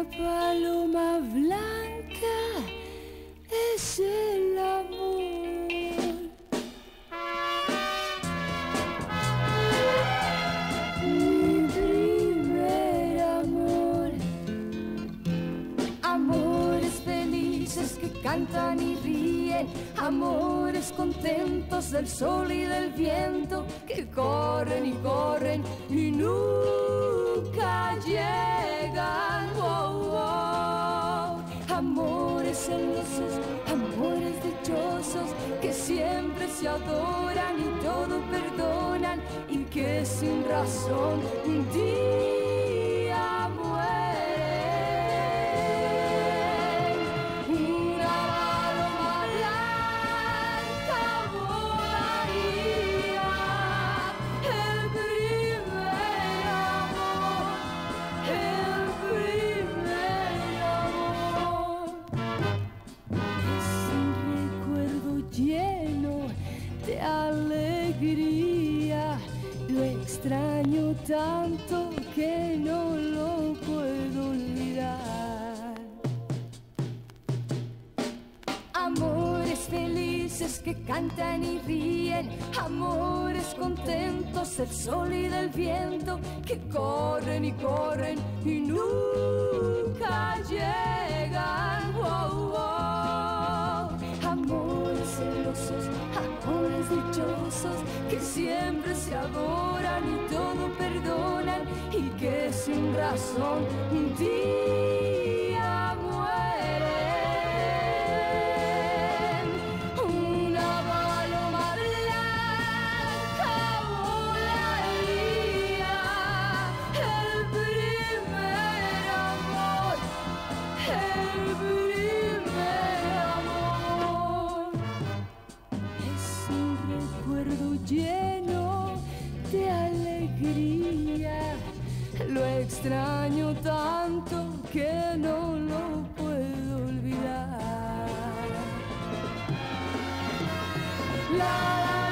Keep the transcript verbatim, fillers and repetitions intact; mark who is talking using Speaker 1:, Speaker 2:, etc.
Speaker 1: paloma blanca es el amor. Mi primer amor. Amores felices que cantan y ríen, amores contentos del sol y del viento, que corren y corren y nunca llegan. Oh, oh. Amores celosos, amores dichosos, que siempre se adoran y todo perdonan, y que sin razón un día mueren. Una paloma blanca volaría, el primer amor, el primer amor. Es un recuerdo lleno de alegría, lo extraño tanto que no lo puedo olvidar. Amores felices que cantan y ríen, amores contentos del sol y del viento, que corren y corren y nunca llegan. Oh, oh. Amores celosos, amores dichosos, que siempre se adoran y todo perdonan, y que sin razón un día mueren. Una paloma blanca volaría, el primer amor, el primer amor. Es un recuerdo lleno de alegría, lo extraño tanto que no lo puedo olvidar. La, la,